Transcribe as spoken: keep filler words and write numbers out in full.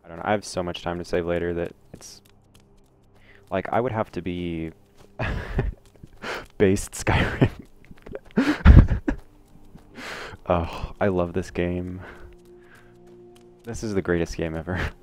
I don't know. I have so much time to save later that it's like I would have to be based Skyrim. Oh, I love this game. This is the greatest game ever.